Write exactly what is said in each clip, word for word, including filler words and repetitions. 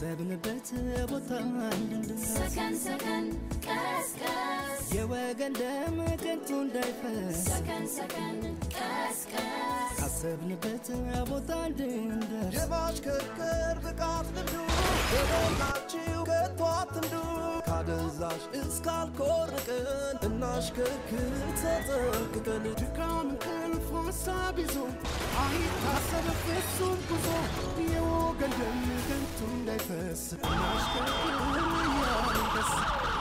ካሰብንበት ቦታ እንድንደርስ ሰከን ሰከን ቀስ ቀስ የወገን ደም ከንቱ እንዳይፈስ ሰከን ሰከን ቀስ ቀስ ካሰብንበት ቦታ እንድንደርስ የማሽከርከር ብቃት ልምዱ በሞላችሁ ከቶ አትንዱ ካደንዛዥ እስከ አልኮል ርቀን እናሽከርክር ተጠንቅቀን ድካም እንቅልፍ ሀሳብ ይዞ አይታሰብ ፍጹም ጉዞ የወገን ደም ከንቱ እንዳይፈስ እናሽከርክር እያልን ደስ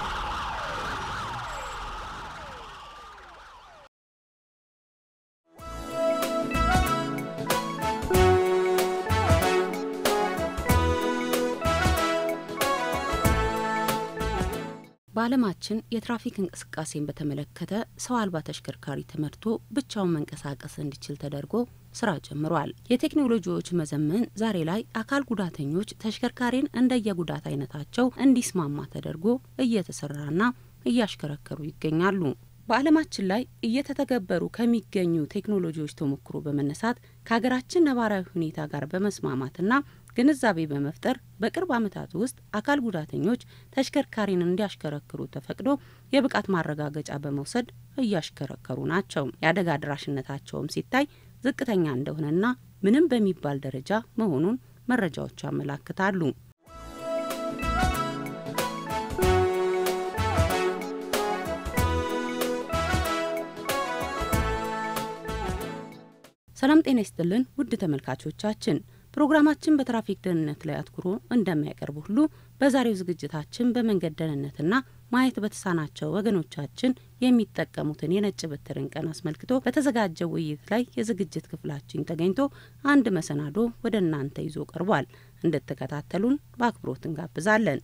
በዓለማችን የትራፊክ እንቅስቃሴን በተመለከተ ሰው አልባ ተሽከርካሪ ተመርቶ ብቻውን መንቀሳቀስ እንዲችል ተደርጎ ስራ ጀምሯል። የቴክኖሎጂዎች መዘመን ዛሬ ላይ አካል ጉዳተኞች ተሽከርካሪን እንደየጉዳት አይነታቸው እንዲስማማ ተደርጎ እየተሰራና እያሽከረከሩ ይገኛሉ። በዓለማችን ላይ እየተተገበሩ ከሚገኙ ቴክኖሎጂዎች ተሞክሮ በመነሳት ከሀገራችን ነባራዊ ሁኔታ ጋር በመስማማትና ግንዛቤ በመፍጠር በቅርብ ዓመታት ውስጥ አካል ጉዳተኞች ተሽከርካሪን እንዲያሽከረክሩ ተፈቅዶ የብቃት ማረጋገጫ በመውሰድ እያሽከረከሩ ናቸው። የአደጋ አድራሽነታቸውም ሲታይ ዝቅተኛ እንደሆነና ምንም በሚባል ደረጃ መሆኑን መረጃዎች ያመለክታሉ። ሰላም ጤና ይስጥልን ውድ ተመልካቾቻችን፣ ፕሮግራማችን በትራፊክ ደህንነት ላይ አትኩሮ እንደማይቀርብ ሁሉ በዛሬው ዝግጅታችን በመንገድ ደህንነትና ማየት በተሳናቸው ወገኖቻችን የሚጠቀሙትን የነጭ በትርን ቀን አስመልክቶ በተዘጋጀው ውይይት ላይ የዝግጅት ክፍላችን ተገኝቶ አንድ መሰናዶ ወደ እናንተ ይዞ ቀርቧል። እንድትከታተሉን በአክብሮት እንጋብዛለን።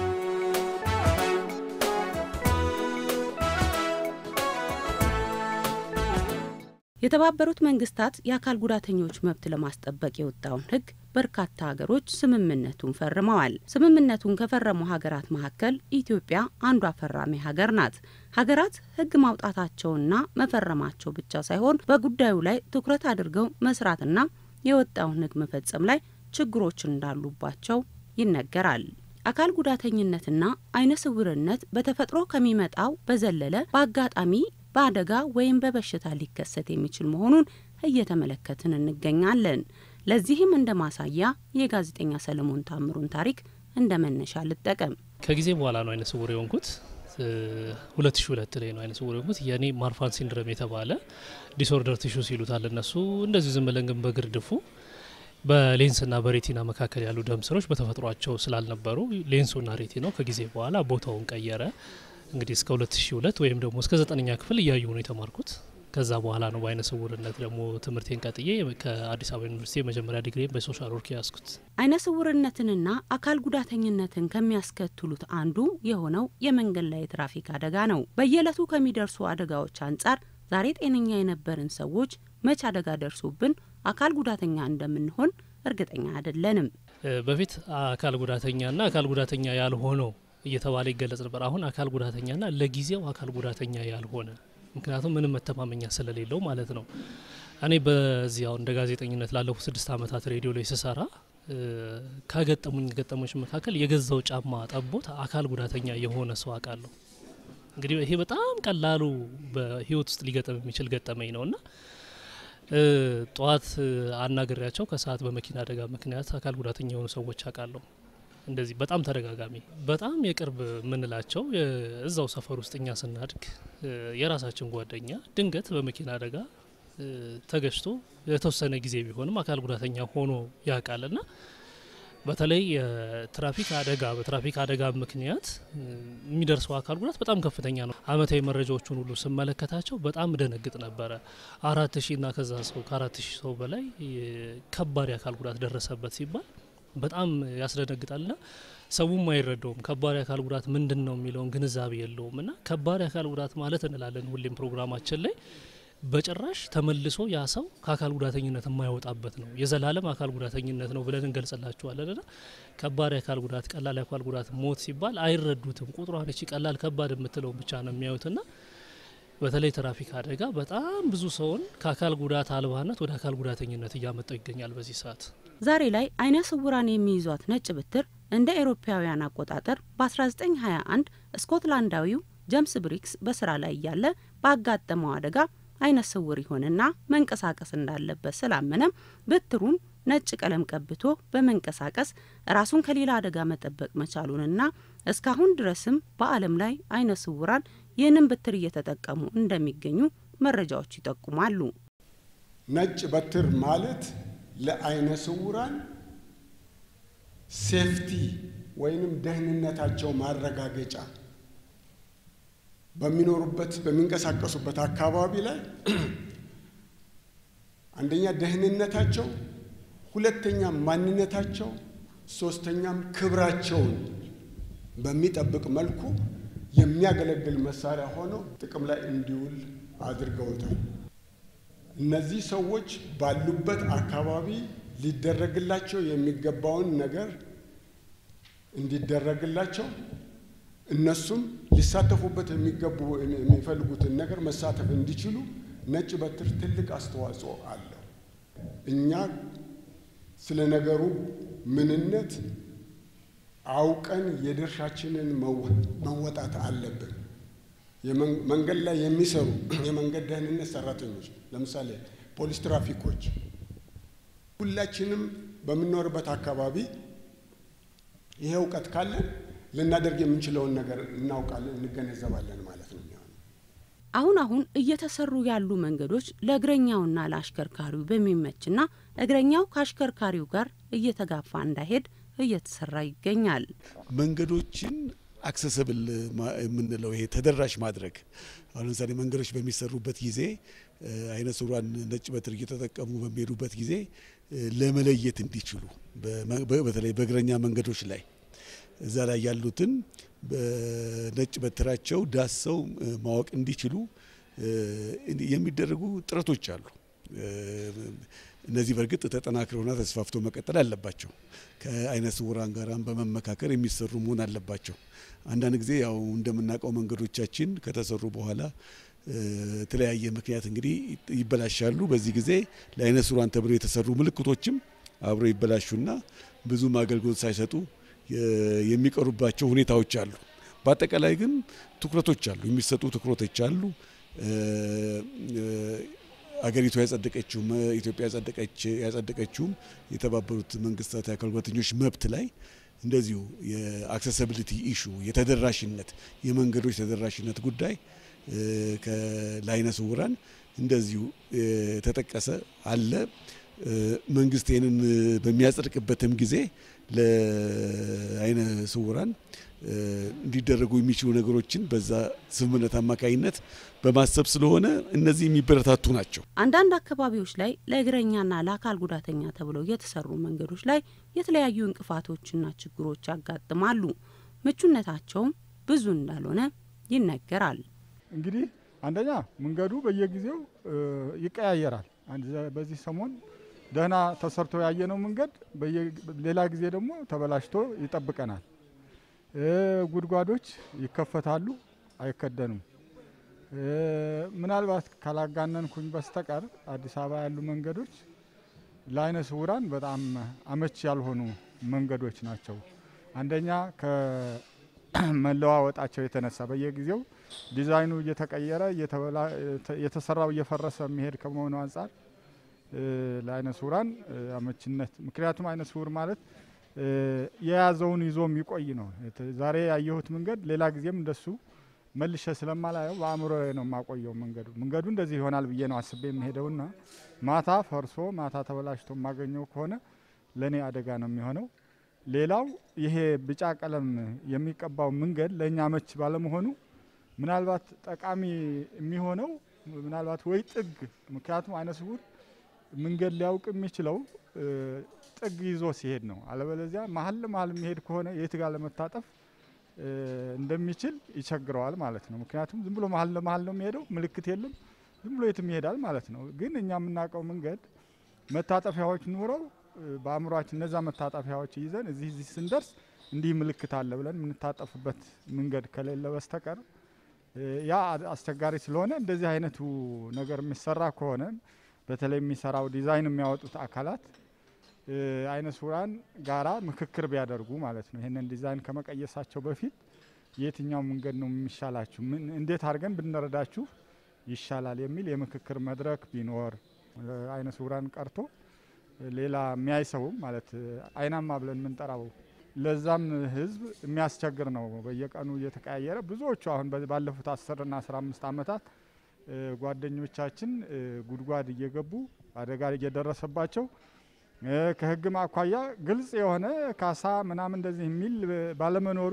የተባበሩት መንግስታት የአካል ጉዳተኞች መብት ለማስጠበቅ የወጣውን ህግ በርካታ ሀገሮች ስምምነቱን ፈርመዋል። ስምምነቱን ከፈረሙ ሀገራት መካከል ኢትዮጵያ አንዷ ፈራሚ ሀገር ናት። ሀገራት ህግ ማውጣታቸውና መፈረማቸው ብቻ ሳይሆን በጉዳዩ ላይ ትኩረት አድርገው መስራትና የወጣውን ህግ መፈጸም ላይ ችግሮች እንዳሉባቸው ይነገራል። አካል ጉዳተኝነትና አይነ ስውርነት በተፈጥሮ ከሚመጣው በዘለለ በአጋጣሚ በአደጋ ወይም በበሽታ ሊከሰት የሚችል መሆኑን እየተመለከትን እንገኛለን። ለዚህም እንደማሳያ የጋዜጠኛ ሰለሞን ታምሩን ታሪክ እንደመነሻ ልጠቀም። ከጊዜ በኋላ ነው አይነ ስውር የሆንኩት። ሁለት ሺህ ሁለት ላይ ነው አይነ ስውር የሆንኩት። የኔ ማርፋን ሲንድሮም የተባለ ዲስኦርደር ቲሹ ሲሉታል እነሱ። እንደዚህ ዝም ብለን ግን በግርድፉ በሌንስና በሬቲና መካከል ያሉ ደም ስሮች በተፈጥሯቸው ስላልነበሩ ሌንሱና ሬቲናው ከጊዜ በኋላ ቦታውን ቀየረ። እንግዲህ እስከ ሁለት ሺህ ሁለት ወይም ደግሞ እስከ ዘጠነኛ ክፍል እያዩ ነው የተማርኩት። ከዛ በኋላ ነው በአይነ ስውርነት ደግሞ ትምህርቴን ቀጥዬ ከአዲስ አበባ ዩኒቨርሲቲ መጀመሪያ ዲግሪ በሶሻል ወርክ ያስኩት። አይነ ስውርነትንና አካል ጉዳተኝነትን ከሚያስከትሉት አንዱ የሆነው የመንገድ ላይ ትራፊክ አደጋ ነው። በየዕለቱ ከሚደርሱ አደጋዎች አንጻር ዛሬ ጤነኛ የነበርን ሰዎች መች አደጋ ደርሶብን አካል ጉዳተኛ እንደምንሆን እርግጠኛ አይደለንም። በፊት አካል ጉዳተኛና አካል ጉዳተኛ ያልሆነው እየተባለ ይገለጽ ነበር። አሁን አካል ጉዳተኛና ለጊዜው አካል ጉዳተኛ ያልሆነ፣ ምክንያቱም ምንም መተማመኛ ስለሌለው ማለት ነው። እኔ በዚያው እንደ ጋዜጠኝነት ላለፉት ስድስት አመታት ሬዲዮ ላይ ስሰራ ካገጠሙኝ ገጠሞች መካከል የገዛው ጫማ ጠቦት አካል ጉዳተኛ የሆነ ሰው አቃለሁ። እንግዲህ ይሄ በጣም ቀላሉ በህይወት ውስጥ ሊገጠም የሚችል ገጠመኝ ነውና ጧት አናግሬያቸው ከሰዓት በመኪና አደጋ ምክንያት አካል ጉዳተኛ የሆኑ ሰዎች አቃለሁ። እንደዚህ በጣም ተደጋጋሚ በጣም የቅርብ ምንላቸው እዛው ሰፈር ውስጥኛ ስናድግ የራሳችን ጓደኛ ድንገት በመኪና አደጋ ተገሽቶ የተወሰነ ጊዜ ቢሆንም አካል ጉዳተኛ ሆኖ ያቃልና በተለይ የትራፊክ አደጋ በትራፊክ አደጋ ምክንያት የሚደርሰው አካል ጉዳት በጣም ከፍተኛ ነው። አመታዊ መረጃዎችን ሁሉ ስመለከታቸው በጣም ደነግጥ ነበር። አራት ሺህ እና ከዛ ሰው ከአራት ሺህ ሰው በላይ ከባድ አካል ጉዳት ደረሰበት ሲባል በጣም ያስደነግጣልና ሰውም አይረዳውም። ከባድ አካል ጉዳት ምንድነው የሚለውን ግንዛቤ የለውምና ከባድ አካል ጉዳት ማለት እንላለን ሁሌም ፕሮግራማችን ላይ በጭራሽ ተመልሶ ያ ሰው ከአካል ጉዳተኝነት የማይወጣበት ነው። የዘላለም አካል ጉዳተኝነት ነው ብለን እንገልጽላችኋለንና ከባድ አካል ጉዳት ቀላል አካል ጉዳት ሞት ሲባል አይረዱትም። ቁጥሯን እቺ ቀላል ከባድ የምትለው ብቻ ነው የሚያዩትና በተለይ ትራፊክ አደጋ በጣም ብዙ ሰውን ከአካል ጉዳት አልባነት ወደ አካል ጉዳተኝነት እያመጣው ይገኛል በዚህ ሰዓት። ዛሬ ላይ አይነ ስውራን የሚይዟት ነጭ በትር እንደ አውሮፓውያን አቆጣጠር በ1921 ስኮትላንዳዊው ጄምስ ብሪክስ በስራ ላይ ያለ ባጋጠመው አደጋ አይነ ስውር ይሆንና መንቀሳቀስ እንዳለበት ስላመነ በትሩን ነጭ ቀለም ቀብቶ በመንቀሳቀስ ራሱን ከሌላ አደጋ መጠበቅ መቻሉንና እስካሁን ድረስም በአለም ላይ አይነ ስውራን ይህንን በትር እየተጠቀሙ እንደሚገኙ መረጃዎች ይጠቁማሉ። ነጭ በትር ማለት ለአይነ ስውራን ሴፍቲ ወይንም ደህንነታቸው ማረጋገጫ በሚኖሩበት በሚንቀሳቀሱበት አካባቢ ላይ አንደኛ ደህንነታቸው፣ ሁለተኛ ማንነታቸው፣ ሶስተኛም ክብራቸውን በሚጠብቅ መልኩ የሚያገለግል መሳሪያ ሆኖ ጥቅም ላይ እንዲውል አድርገውታል። እነዚህ ሰዎች ባሉበት አካባቢ ሊደረግላቸው የሚገባውን ነገር እንዲደረግላቸው እነሱም ሊሳተፉበት የሚገቡ የሚፈልጉትን ነገር መሳተፍ እንዲችሉ ነጭ በትር ትልቅ አስተዋጽኦ አለው። እኛ ስለ ነገሩ ምንነት አውቀን የድርሻችንን መወጣት አለብን። የመንገድ ላይ የሚሰሩ የመንገድ ደህንነት ሰራተኞች ለምሳሌ ፖሊስ፣ ትራፊኮች ሁላችንም በመኖርበት አካባቢ ይሄ ዕውቀት ካለን ልናደርግ የምንችለውን ነገር እናውቃለን እንገነዘባለን ማለት ነው። አሁን አሁን እየተሰሩ ያሉ መንገዶች ለእግረኛውና ለአሽከርካሪው በሚመችና እግረኛው ከአሽከርካሪው ጋር እየተጋፋ እንዳይሄድ እየተሰራ ይገኛል። መንገዶችን አክሰሰብል የምንለው ይሄ ተደራሽ ማድረግ አሁን ለምሳሌ መንገዶች በሚሰሩበት ጊዜ አይነ ስውራን ነጭ በትር እየተጠቀሙ በሚሄዱበት ጊዜ ለመለየት እንዲችሉ በተለይ በእግረኛ መንገዶች ላይ እዛ ላይ ያሉትን በነጭ በትራቸው ዳሰው ማወቅ እንዲችሉ የሚደረጉ ጥረቶች አሉ። እነዚህ በርግጥ ተጠናክረውና ተስፋፍተው መቀጠል አለባቸው። ከአይነ ስውራን ጋራም በመመካከር የሚሰሩ መሆን አለባቸው። አንዳንድ ጊዜ ያው እንደምናውቀው መንገዶቻችን ከተሰሩ በኋላ ተለያየ ምክንያት እንግዲህ ይበላሻሉ። በዚህ ጊዜ ለአይነ ስውራን ተብለው የተሰሩ ምልክቶችም አብረው ይበላሹና ብዙ አገልግሎት ሳይሰጡ የሚቀሩባቸው ሁኔታዎች አሉ። በአጠቃላይ ግን ትኩረቶች አሉ፣ የሚሰጡ ትኩረቶች አሉ። አገሪቱ ያጸደቀችው ኢትዮጵያ ያጸደቀች ያጸደቀችው የተባበሩት መንግስታት የአካል ጉዳተኞች መብት ላይ እንደዚሁ የአክሰሲቢሊቲ ኢሹ የተደራሽነት የመንገዶች ተደራሽነት ጉዳይ ከላይነ ስውራን እንደዚሁ ተጠቀሰ አለ። መንግስት ይሄንን በሚያጸድቅበትም ጊዜ ለአይነ ስውራን እንዲደረጉ የሚችሉ ነገሮችን በዛ ስምምነት አማካይነት በማሰብ ስለሆነ እነዚህ የሚበረታቱ ናቸው። አንዳንድ አካባቢዎች ላይ ለእግረኛና ለአካል ጉዳተኛ ተብለው የተሰሩ መንገዶች ላይ የተለያዩ እንቅፋቶችና ችግሮች ያጋጥማሉ። ምቹነታቸውም ብዙ እንዳልሆነ ይነገራል። እንግዲህ አንደኛ መንገዱ በየጊዜው ይቀያየራል። በዚህ ሰሞን ደህና ተሰርቶ ያየነው መንገድ በሌላ ጊዜ ደግሞ ተበላሽቶ ይጠብቀናል። ጉድጓዶች ይከፈታሉ፣ አይከደኑም። ምናልባት ካላጋነንኩኝ በስተቀር አዲስ አበባ ያሉ መንገዶች ለአይነ ስውራን በጣም አመቺ ያልሆኑ መንገዶች ናቸው። አንደኛ ከመለዋወጣቸው የተነሳ በየጊዜው ዲዛይኑ እየተቀየረ የተሰራው እየፈረሰ የሚሄድ ከመሆኑ አንፃር ለአይነ ስውራን አመቺነት ምክንያቱም አይነ ስውር ማለት የያዘውን ይዞ የሚቆይ ነው። ዛሬ ያየሁት መንገድ ሌላ ጊዜም እንደሱ መልሼ ስለማላየው በአእምሮዬ ነው የማቆየው። መንገዱ መንገዱ እንደዚህ ይሆናል ብዬ ነው አስቤ የምሄደውና ማታ ፈርሶ ማታ ተበላሽቶ ማገኘው ከሆነ ለኔ አደጋ ነው የሚሆነው። ሌላው ይሄ ቢጫ ቀለም የሚቀባው መንገድ ለኛ አመች ባለመሆኑ ምናልባት ጠቃሚ የሚሆነው ምናልባት ወይ ጥግ ምክንያቱም አይነ ስውር መንገድ ሊያውቅ የሚችለው ጥግ ይዞ ሲሄድ ነው። አለበለዚያ መሀል መሀል የሚሄድ ከሆነ የት ጋር ለመታጠፍ እንደሚችል ይቸግረዋል ማለት ነው። ምክንያቱም ዝም ብሎ መሀል ለመሀል ነው የሚሄደው፣ ምልክት የለም፣ ዝም ብሎ የትም ይሄዳል ማለት ነው። ግን እኛ የምናውቀው መንገድ መታጠፊያዎች ኑረው በአእምሯችን እነዛ መታጠፊያዎች ይዘን እዚህ እዚህ ስንደርስ እንዲህ ምልክት አለ ብለን የምንታጠፍበት መንገድ ከሌለ በስተቀር ያ አስቸጋሪ ስለሆነ እንደዚህ አይነቱ ነገር የሚሰራ ከሆነ በተለይ የሚሰራው ዲዛይን የሚያወጡት አካላት አይነ ስውራን ጋራ ምክክር ቢያደርጉ ማለት ነው። ይሄንን ዲዛይን ከመቀየሳቸው በፊት የትኛው መንገድ ነው የሚሻላችሁ፣ ምን እንዴት አድርገን ብንረዳችሁ ይሻላል የሚል የምክክር መድረክ ቢኖር አይነ ስውራን ቀርቶ ሌላ የሚያይሰው ማለት አይናማ ብለን ምንጠራው ለዛም ህዝብ የሚያስቸግር ነው። በየቀኑ እየተቀያየረ ብዙዎቹ አሁን ባለፉት አስር እና አስራ አምስት አመታት ጓደኞቻችን ጉድጓድ እየገቡ አደጋ እየደረሰባቸው ከህግ ማኳያ ግልጽ የሆነ ካሳ ምናምን እንደዚህ የሚል ባለመኖሩ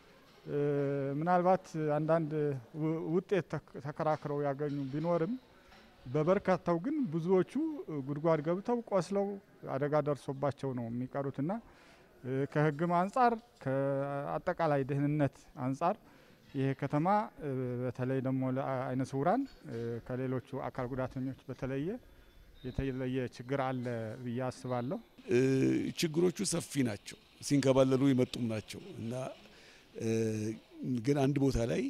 ምናልባት አንዳንድ ውጤት ተከራክረው ያገኙ ቢኖርም በበርካታው ግን ብዙዎቹ ጉድጓድ ገብተው ቆስለው አደጋ ደርሶባቸው ነው የሚቀሩትና ከህግም አንጻር ከአጠቃላይ ደህንነት አንጻር ይሄ ከተማ በተለይ ደግሞ ለአይነ ስውራን ከሌሎቹ አካል ጉዳተኞች በተለየ የተለየ ችግር አለ ብዬ አስባለሁ። ችግሮቹ ሰፊ ናቸው፣ ሲንከባለሉ ይመጡም ናቸው እና ግን አንድ ቦታ ላይ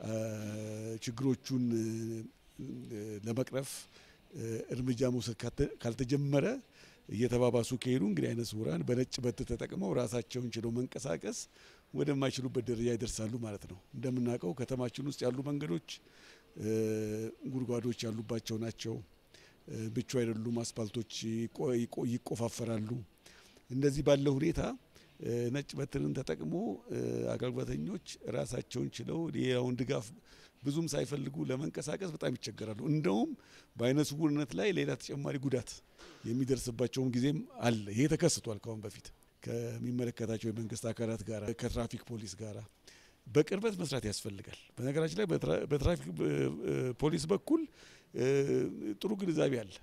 ችግሮቹን ለመቅረፍ እርምጃ መውሰድ ካልተጀመረ እየተባባሱ ከሄዱ እንግዲህ አይነ ስውራን በነጭ በት ተጠቅመው ራሳቸውን ችለው መንቀሳቀስ ወደማይችሉበት ደረጃ ይደርሳሉ ማለት ነው። እንደምናውቀው ከተማችን ውስጥ ያሉ መንገዶች ጉድጓዶች ያሉባቸው ናቸው፣ ብቻ አይደሉም፣ አስፋልቶች ይቆፋፈራሉ። እንደዚህ ባለው ሁኔታ ነጭ በትርን ተጠቅሞ አካል ጉዳተኞች ራሳቸውን ችለው ሌላውን ድጋፍ ብዙም ሳይፈልጉ ለመንቀሳቀስ በጣም ይቸገራሉ። እንደውም በአይነ ስውርነት ላይ ሌላ ተጨማሪ ጉዳት የሚደርስባቸውም ጊዜም አለ። ይሄ ተከስቷል ከአሁን በፊት ከሚመለከታቸው የመንግስት አካላት ጋር ከትራፊክ ፖሊስ ጋር በቅርበት መስራት ያስፈልጋል። በነገራችን ላይ በትራፊክ ፖሊስ በኩል ጥሩ ግንዛቤ አለ።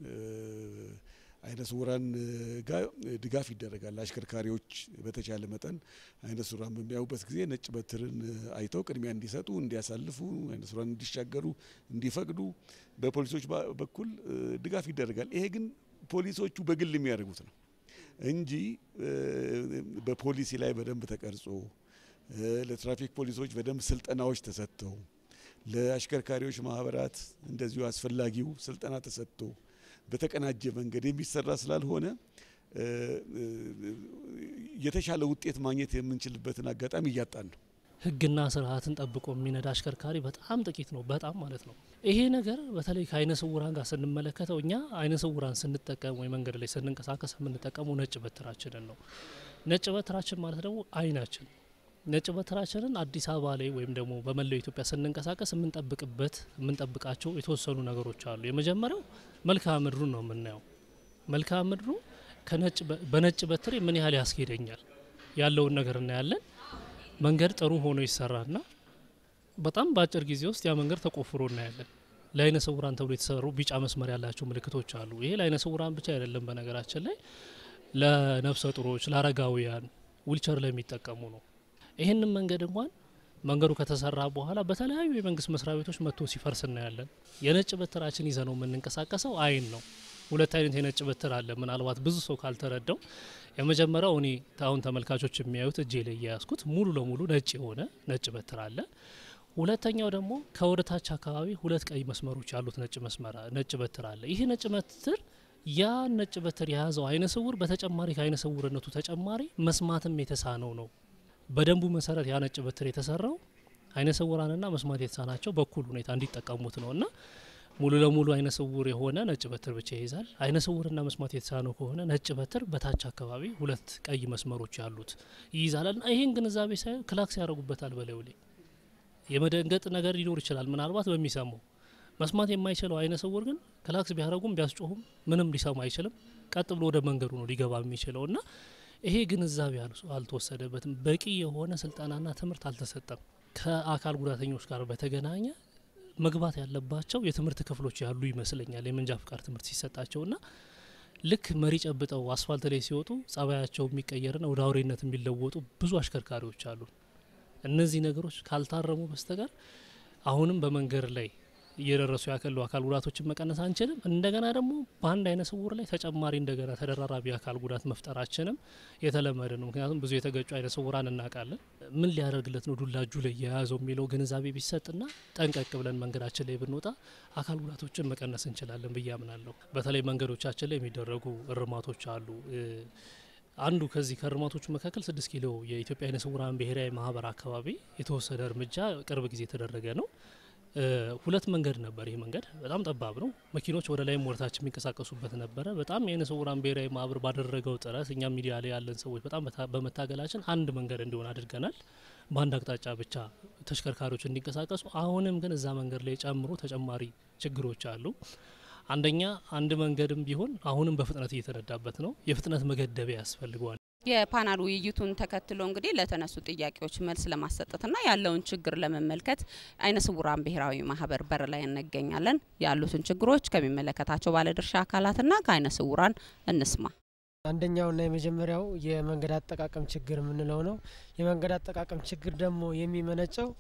አይነ ስውራን ጋር ድጋፍ ይደረጋል። አሽከርካሪዎች በተቻለ መጠን አይነ ስውራን በሚያዩበት ጊዜ ነጭ በትርን አይተው ቅድሚያ እንዲሰጡ፣ እንዲያሳልፉ፣ አይነ ስውራን እንዲሻገሩ እንዲፈቅዱ በፖሊሶች በኩል ድጋፍ ይደረጋል። ይሄ ግን ፖሊሶቹ በግል የሚያደርጉት ነው እንጂ በፖሊሲ ላይ በደንብ ተቀርጾ ለትራፊክ ፖሊሶች በደንብ ስልጠናዎች ተሰጥተው ለአሽከርካሪዎች ማህበራት እንደዚሁ አስፈላጊው ስልጠና ተሰጥቶ በተቀናጀ መንገድ የሚሰራ ስላልሆነ የተሻለ ውጤት ማግኘት የምንችልበትን አጋጣሚ እያጣን ነው። ህግና ስርዓትን ጠብቆ የሚነዳ አሽከርካሪ በጣም ጥቂት ነው፣ በጣም ማለት ነው። ይሄ ነገር በተለይ ከአይነ ስውራን ጋር ስንመለከተው እኛ አይነ ስውራን ስንጠቀም ወይ መንገድ ላይ ስንንቀሳቀስ የምንጠቀመው ነጭ በትራችንን ነው። ነጭ በትራችን ማለት ደግሞ አይናችን ነጭ በትራችንን አዲስ አበባ ላይ ወይም ደግሞ በመላው ኢትዮጵያ ስንንቀሳቀስ የምንጠብቅበት የምንጠብቃቸው የተወሰኑ ነገሮች አሉ። የመጀመሪያው መልክዓ ምድሩን ነው የምናየው። መልክዓ ምድሩ ከነጭ በነጭ በትር ምን ያህል ያስኬደኛል ያለውን ነገር እናያለን። መንገድ ጥሩ ሆኖ ይሰራና በጣም በአጭር ጊዜ ውስጥ ያ መንገድ ተቆፍሮ እናያለን። ለአይነ ስውራን ተብሎ የተሰሩ ቢጫ መስመር ያላቸው ምልክቶች አሉ። ይሄ ለአይነ ስውራን ብቻ አይደለም፣ በነገራችን ላይ ለነፍሰ ጡሮች፣ ለአረጋውያን፣ ዊልቸር ለሚጠቀሙ ነው። ይሄንን መንገድ እንኳን መንገዱ ከተሰራ በኋላ በተለያዩ የመንግስት መስሪያ ቤቶች መጥቶ ሲፈርስ እናያለን። የነጭ በትራችን ይዘነው የምንንቀሳቀሰው አይን ነው። ሁለት አይነት የነጭ በትር አለ። ምናልባት ብዙ ሰው ካልተረዳው የመጀመሪያው እኔ ታውን ተመልካቾች የሚያዩት እጄ ላይ ያያስኩት ሙሉ ለሙሉ ነጭ የሆነ ነጭ በትር አለ። ሁለተኛው ደግሞ ከወደታች አካባቢ ሁለት ቀይ መስመሮች ያሉት ነጭ መስመር ነጭ በትር አለ። ይሄ ነጭ በትር ያ ነጭ በትር የያዘው አይነ ስውር በተጨማሪ ከአይነ ስውርነቱ ተጨማሪ መስማትም የተሳነው ነው። በደንቡ መሰረት ያ ነጭ በትር የተሰራው አይነ ስውራንና መስማት የተሳናቸው በኩል ሁኔታ እንዲጠቀሙት ነውና ሙሉ ለሙሉ አይነ ስውር የሆነ ነጭ በትር ብቻ ይይዛል። አይነ ስውርና መስማት የተሳነው ከሆነ ነጭ በትር በታች አካባቢ ሁለት ቀይ መስመሮች ያሉት ይይዛልና ይሄን ግንዛቤ ሳይ ክላክስ ያደርጉበታል። በለው ላይ የመደንገጥ ነገር ሊኖር ይችላል ምናልባት በሚሰማው። መስማት የማይችለው አይነ ስውር ግን ክላክስ ቢያደርጉም ቢያስጮሁም ምንም ሊሰማ አይችልም። ቀጥ ብሎ ወደ መንገዱ ነው ሊገባ የሚችለውና ይሄ ግንዛቤ አልተወሰደበትም። በቂ የሆነ ስልጠናና ትምህርት አልተሰጠም። ከአካል ጉዳተኞች ጋር በተገናኘ መግባት ያለባቸው የትምህርት ክፍሎች ያሉ ይመስለኛል። የመንጃ ፍቃድ ትምህርት ሲሰጣቸውና ልክ መሪ ጨብጠው አስፋልት ላይ ሲወጡ ጸባያቸው የሚቀየርና ወደ አውሬነት የሚለወጡ ብዙ አሽከርካሪዎች አሉ። እነዚህ ነገሮች ካልታረሙ በስተቀር አሁንም በመንገድ ላይ እየደረሱ ያከሉ አካል ጉዳቶችን መቀነስ አንችልም። እንደገና ደግሞ በአንድ አይነ ስውር ላይ ተጨማሪ እንደገና ተደራራቢ አካል ጉዳት መፍጠራችንም የተለመደ ነው። ምክንያቱም ብዙ የተገጩ አይነ ስውራን እናውቃለን። ምን ሊያደርግለት ነው ዱላ እጁ ላይ የያዘው የሚለው ግንዛቤ ቢሰጥና ጠንቀቅ ብለን መንገዳችን ላይ ብንወጣ አካል ጉዳቶችን መቀነስ እንችላለን ብዬ አምናለሁ። በተለይ መንገዶቻችን ላይ የሚደረጉ እርማቶች አሉ። አንዱ ከዚህ ከእርማቶቹ መካከል ስድስት ኪሎ የኢትዮጵያ አይነ ስውራን ብሔራዊ ማህበር አካባቢ የተወሰደ እርምጃ ቅርብ ጊዜ የተደረገ ነው። ሁለት መንገድ ነበር። ይሄ መንገድ በጣም ጠባብ ነው። መኪኖች ወደ ላይም ወርታች የሚንቀሳቀሱበት ነበረ። በጣም የአይነ ስውራን ብሔራዊ ማህበር ባደረገው ጥረት እኛ ሚዲያ ላይ ያለን ሰዎች በጣም በመታገላችን አንድ መንገድ እንዲሆን አድርገናል። በአንድ አቅጣጫ ብቻ ተሽከርካሪዎች እንዲንቀሳቀሱ። አሁንም ግን እዛ መንገድ ላይ ጨምሮ ተጨማሪ ችግሮች አሉ። አንደኛ አንድ መንገድም ቢሆን አሁንም በፍጥነት እየተነዳበት ነው። የፍጥነት መገደቢያ ያስፈልገዋል። የፓናል ውይይቱን ተከትሎ እንግዲህ ለተነሱ ጥያቄዎች መልስ ለማሰጠትና ያለውን ችግር ለመመልከት አይነ ስውራን ብሔራዊ ማህበር በር ላይ እንገኛለን። ያሉትን ችግሮች ከሚመለከታቸው ባለድርሻ አካላትና ከአይነ ስውራን እንስማ። አንደኛውና የመጀመሪያው የመንገድ አጠቃቀም ችግር ምንለው ነው። የመንገድ አጠቃቀም ችግር ደግሞ የሚመነጨው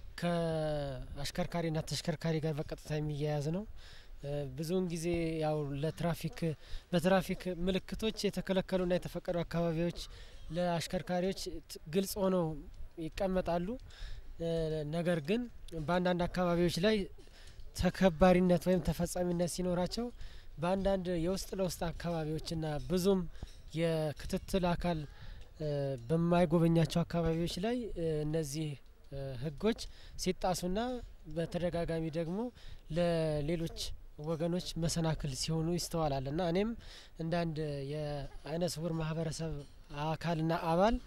ከአሽከርካሪና ተሽከርካሪ ጋር በቀጥታ የሚያያዝ ነው። ብዙውን ጊዜ ያው ለትራፊክ በትራፊክ ምልክቶች የተከለከሉና የተፈቀዱ አካባቢዎች ለአሽከርካሪዎች ግልጽ ሆነው ይቀመጣሉ። ነገር ግን በአንዳንድ አካባቢዎች ላይ ተከባሪነት ወይም ተፈጻሚነት ሲኖራቸው በአንዳንድ የውስጥ ለውስጥ አካባቢዎችና ብዙም የክትትል አካል በማይጎበኛቸው አካባቢዎች ላይ እነዚህ ህጎች ሲጣሱና በተደጋጋሚ ደግሞ ለሌሎች ወገኖች መሰናክል ሲሆኑ ይስተዋላልና እኔም እንደ አንድ የአይነ ስውር ማህበረሰብ አካልና አባል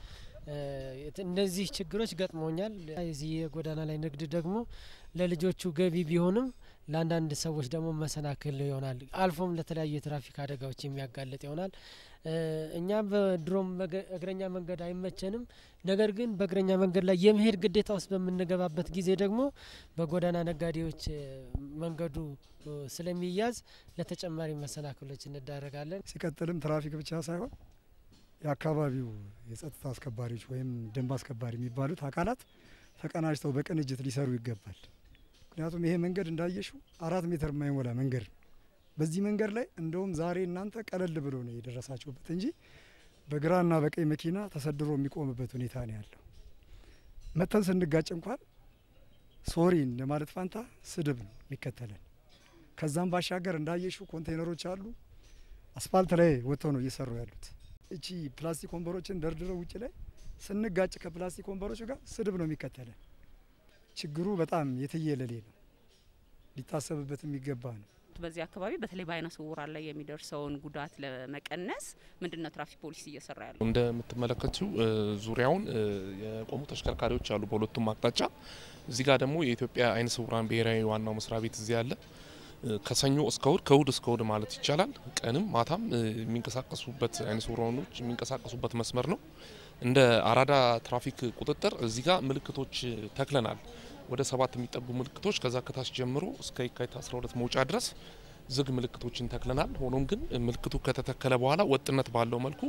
እነዚህ ችግሮች ገጥሞኛል። እዚህ የጎዳና ላይ ንግድ ደግሞ ለልጆቹ ገቢ ቢሆንም ለአንዳንድ ሰዎች ደግሞ መሰናክል ይሆናል። አልፎም ለተለያዩ የትራፊክ አደጋዎች የሚያጋልጥ ይሆናል። እኛም በድሮም እግረኛ መንገድ አይመቸንም። ነገር ግን በእግረኛ መንገድ ላይ የመሄድ ግዴታ ውስጥ በምንገባበት ጊዜ ደግሞ በጎዳና ነጋዴዎች መንገዱ ስለሚያዝ ለተጨማሪ መሰናክሎች እንዳረጋለን። ሲቀጥልም ትራፊክ ብቻ ሳይሆን የአካባቢው የጸጥታ አስከባሪዎች ወይም ደንብ አስከባሪ የሚባሉት አካላት ተቀናጅተው በቅንጅት ሊሰሩ ይገባል። ምክንያቱም ይሄ መንገድ እንዳየሽው አራት ሜትር የማይሞላ መንገድ ነው። በዚህ መንገድ ላይ እንደውም ዛሬ እናንተ ቀለል ብሎ ነው የደረሳችሁበት እንጂ በግራና በቀኝ መኪና ተሰድሮ የሚቆምበት ሁኔታ ነው ያለው። መተን ስንጋጭ እንኳን ሶሪን ለማለት ፋንታ ስድብ ነው የሚከተለን። ከዛም ባሻገር እንዳየሽው ኮንቴነሮች አሉ አስፋልት ላይ ወጥተው ነው እየሰሩ ያሉት። እቺ ፕላስቲክ ወንበሮችን ደርድረው ውጭ ላይ ስንጋጭ ከፕላስቲክ ወንበሮች ጋር ስድብ ነው የሚከተለን። ችግሩ በጣም የትየለሌ ነው፣ ሊታሰብበት የሚገባ ነው። በዚህ አካባቢ በተለይ በአይነ ስውራን ላይ የሚደርሰውን ጉዳት ለመቀነስ ምንድነው ትራፊክ ፖሊስ እየሰራ ያለው? እንደምትመለከቱው ዙሪያውን የቆሙ ተሽከርካሪዎች አሉ በሁለቱም አቅጣጫ። እዚህ ጋር ደግሞ የኢትዮጵያ አይነ ስውራን ብሔራዊ ዋናው መስሪያ ቤት እዚህ ያለ ከሰኞ እስከ እሁድ ከእሁድ እስከ እሁድ ማለት ይቻላል ቀንም ማታም የሚንቀሳቀሱበት አይነ ስውራኖች የሚንቀሳቀሱበት መስመር ነው። እንደ አራዳ ትራፊክ ቁጥጥር እዚህ ጋር ምልክቶች ተክለናል። ወደ ሰባት የሚጠጉ ምልክቶች ከዛ ከታች ጀምሮ እስከ የካቲት አስራ ሁለት መውጫ ድረስ ዝግ ምልክቶችን ተክለናል። ሆኖም ግን ምልክቱ ከተተከለ በኋላ ወጥነት ባለው መልኩ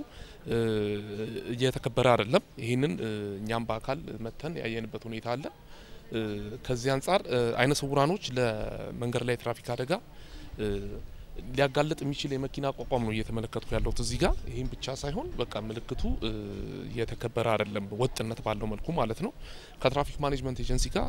እየተከበረ አይደለም። ይህንን እኛም በአካል መተን ያየንበት ሁኔታ አለ። ከዚህ አንጻር አይነ ስውራኖች ለመንገድ ላይ ትራፊክ አደጋ ሊያጋልጥ የሚችል የመኪና አቋቋም ነው እየተመለከትኩ ያለሁት እዚህ ጋር። ይህም ብቻ ሳይሆን በቃ ምልክቱ እየተከበረ አይደለም ወጥነት ባለው መልኩ ማለት ነው። ከትራፊክ ማኔጅመንት ኤጀንሲ ጋር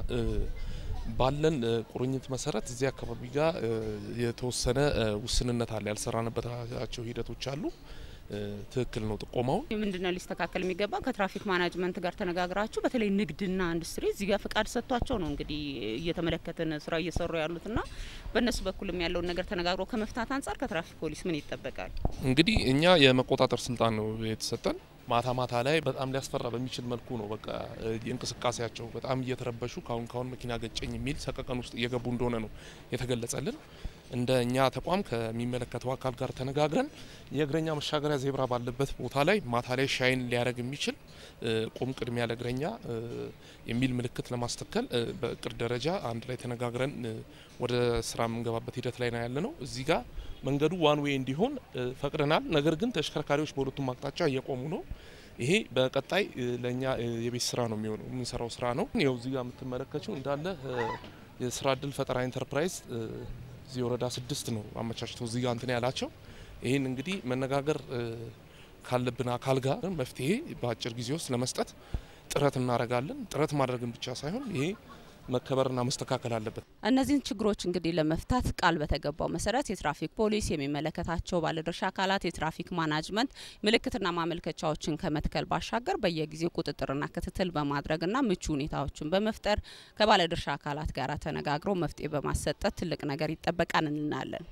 ባለን ቁርኝት መሰረት እዚህ አካባቢ ጋር የተወሰነ ውስንነት አለ፣ ያልሰራንባቸው ሂደቶች አሉ። ትክክል ነው ጥቆማው። ምንድነው ሊስተካከል የሚገባው? ከትራፊክ ማኔጅመንት ጋር ተነጋግራችሁ በተለይ ንግድና ኢንዱስትሪ እዚህ ጋር ፍቃድ ሰጥቷቸው ነው እንግዲህ እየተመለከተን ስራ እየሰሩ ያሉትና በእነሱ በኩልም ያለውን ነገር ተነጋግሮ ከመፍታት አንጻር ከትራፊክ ፖሊስ ምን ይጠበቃል? እንግዲህ እኛ የመቆጣጠር ስልጣን ነው የተሰጠን። ማታ ማታ ላይ በጣም ሊያስፈራ በሚችል መልኩ ነው በቃ እንቅስቃሴያቸው በጣም እየተረበሹ ካሁን ካሁን መኪና ገጨኝ የሚል ሰቀቀን ውስጥ እየገቡ እንደሆነ ነው የተገለጸልን። እንደኛ ተቋም ከሚመለከተው አካል ጋር ተነጋግረን የእግረኛ መሻገሪያ ዜብራ ባለበት ቦታ ላይ ማታ ላይ ሻይን ሊያደርግ የሚችል ቆም ቅድሚያ ለእግረኛ የሚል ምልክት ለማስተከል በእቅድ ደረጃ አንድ ላይ ተነጋግረን ወደ ስራ የምንገባበት ሂደት ላይ ነው ያለነው። እዚህ ጋር መንገዱ ዋን ዌይ እንዲሆን ፈቅደናል። ነገር ግን ተሽከርካሪዎች በሁለቱም አቅጣጫ እየቆሙ ነው። ይሄ በቀጣይ ለኛ የቤት ስራ ነው የሚሆነው፣ የምንሰራው ስራ ነው። ይኸው እዚህ ጋር የምትመለከቱት እንዳለ የስራ እድል ፈጠራ ኢንተርፕራይዝ እዚህ ወረዳ ስድስት ነው አመቻችተው እዚህ ጋር እንትን ያላቸው። ይሄን እንግዲህ መነጋገር ካለብን አካል ጋር መፍትሄ በአጭር ጊዜ ውስጥ ለመስጠት ጥረት እናደርጋለን። ጥረት ማድረግን ብቻ ሳይሆን ይሄ መከበርና መስተካከል አለበት። እነዚህን ችግሮች እንግዲህ ለመፍታት ቃል በተገባው መሰረት የትራፊክ ፖሊስ የሚመለከታቸው ባለድርሻ አካላት የትራፊክ ማናጅመንት ምልክትና ማመልከቻዎችን ከመትከል ባሻገር በየጊዜው ቁጥጥርና ክትትል በማድረግና ምቹ ሁኔታዎችን በመፍጠር ከባለድርሻ አካላት ጋር ተነጋግሮ መፍትሄ በማሰጠት ትልቅ ነገር ይጠበቃል እንላለን።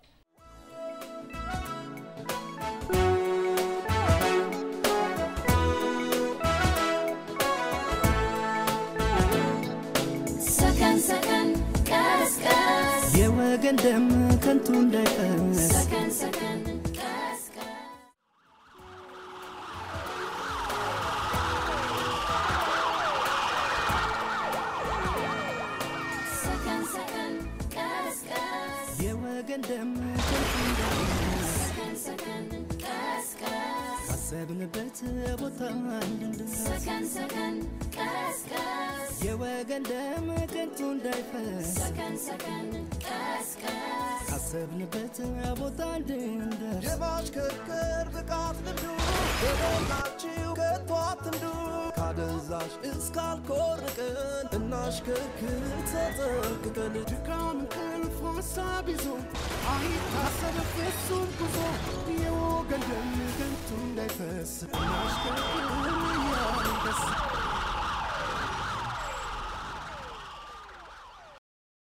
ሰከን ቀስቀስ የወገን ደም ከንቱ እንዳይፈስ ሰከን ሰከን ቀስቀስ ሰከን ሰከን ቀስቀስ የወገን ደም ከንቱ እንዳይፈስ ሰከን ሰከን ቀስቀስ ካሰብንበት ቦታ እንድንደርስ ሰከን ሰከን ቀስቀስ የወገን ደም ከንቱ እንዳይፈስ ሰከን ሰከን ቀስቀስ ካሰብንበት ቦታ እንድንደርስ የማሽከርከር ብቃት ልምዱ በደላችሁ ከቶ አትንዱ ካደንዛዥ እስካልኮርቅን እናሽከርክር ተጠንቅቀን ድካም እንቅልፍ ሀሳብ ይዞ አይታሰብ ፍጹም ጉዞ የወገን ደም ከንቱ እንዳይፈስ